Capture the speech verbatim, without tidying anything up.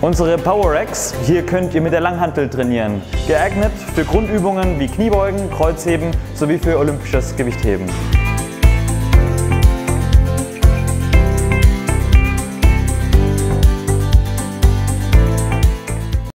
Unsere Power Racks, hier könnt ihr mit der Langhantel trainieren. Geeignet für Grundübungen wie Kniebeugen, Kreuzheben sowie für olympisches Gewichtheben.